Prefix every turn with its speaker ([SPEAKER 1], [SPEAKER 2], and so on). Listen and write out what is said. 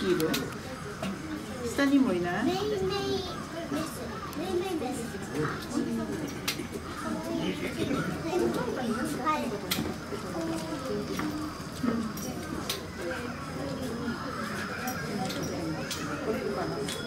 [SPEAKER 1] いる？下にもいない？
[SPEAKER 2] メイメイです。メイメイです。はい。
[SPEAKER 1] これかな。